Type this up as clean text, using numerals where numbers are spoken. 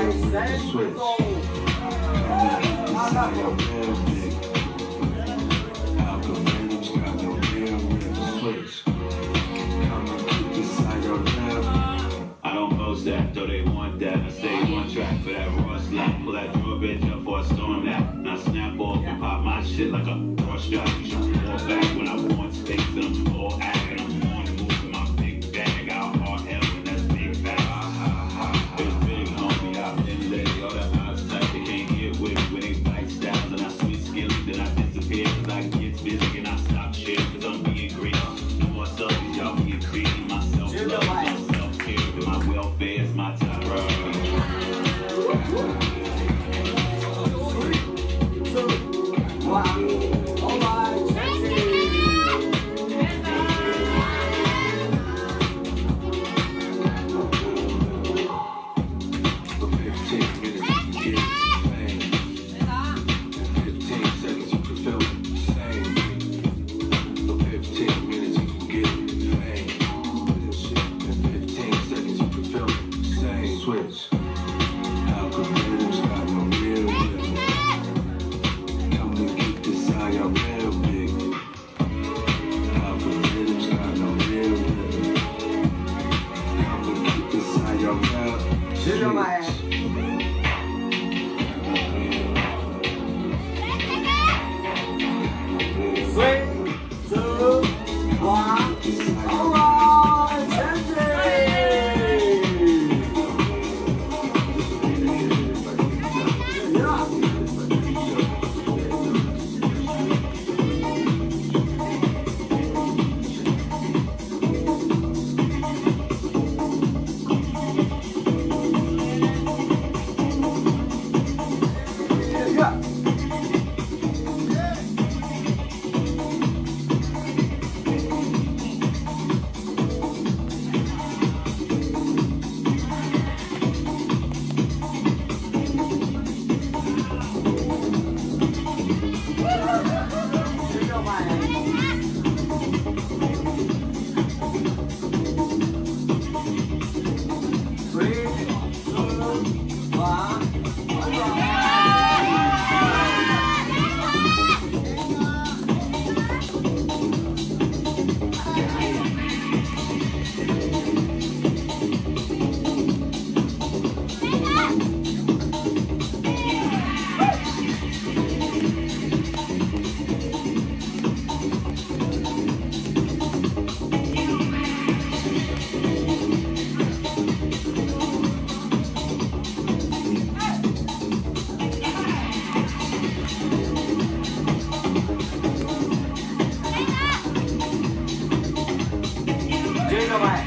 That, though they want that, I stay on track for that raw slap. Pull that drawbridge up for a storm that. Now snap off and pop my shit like a raw strap. Fall back when I want space and I'm full act and I'm on the move with my big bag. Out hard hell and that's big bag. It's big homie, I've been lately. All the odds type they can't get with me when they fight styles and I switch skills then I disappear cause I get busy and I stop shit cause I'm being greedy. No more selfies, y'all being greedy. My self-love is on self-care and my welfare is my top priority. 10秒前。